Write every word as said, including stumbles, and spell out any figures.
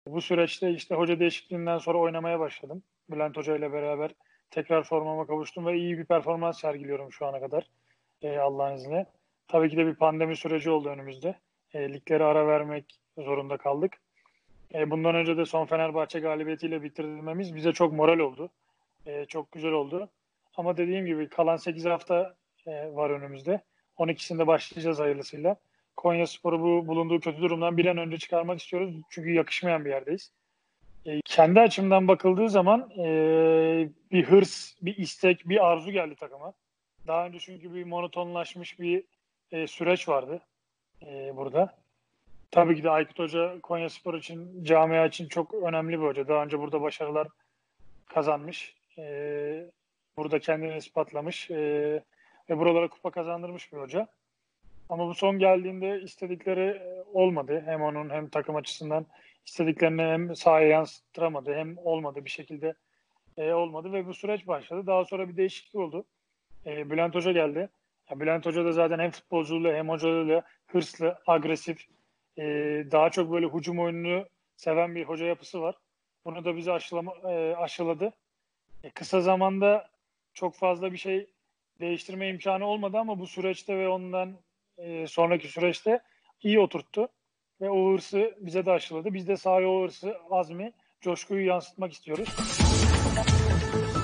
Bu süreçte işte hoca değişikliğinden sonra oynamaya başladım. Bülent Hoca ile beraber tekrar formama kavuştum ve iyi bir performans sergiliyorum şu ana kadar. Ee, Allah'ın izniyle. Tabii ki de bir pandemi süreci oldu önümüzde. E, liglere ara vermek zorunda kaldık. E, bundan önce de son Fenerbahçe galibiyetiyle bitirmemiz bize çok moral oldu. E, çok güzel oldu. Ama dediğim gibi kalan sekiz hafta e, var önümüzde. on ikisinde başlayacağız hayırlısıyla. Konyaspor'u bu bulunduğu kötü durumdan bir an önce çıkarmak istiyoruz. Çünkü yakışmayan bir yerdeyiz. E, kendi açımdan bakıldığı zaman e, bir hırs, bir istek, bir arzu geldi takıma. Daha önce çünkü bir monotonlaşmış bir e, süreç vardı e, burada. Tabii ki de Aykut Hoca Konyaspor için, camia için çok önemli bir hoca. Daha önce burada başarılar kazanmış. E, burada kendini ispatlamış. E, ve buralara kupa kazandırmış bir hoca. Ama bu son geldiğinde istedikleri olmadı. Hem onun hem takım açısından istediklerini hem sahaya yansıtıramadı hem olmadı bir şekilde e, olmadı ve bu süreç başladı. Daha sonra bir değişiklik oldu. E, Bülent Hoca geldi. Ya, Bülent Hoca da zaten hem futbolculuğuyla hem hocalığıyla hırslı, agresif, e, daha çok böyle hücum oyununu seven bir hoca yapısı var. Bunu da bize aşılama, e, aşıladı. E, kısa zamanda çok fazla bir şey değiştirme imkanı olmadı ama bu süreçte ve ondan e, sonraki süreçte iyi oturttu. Ve o hırsı bize de aşıladı. Biz de sahaya o hırsı, azmi, coşkuyu yansıtmak istiyoruz.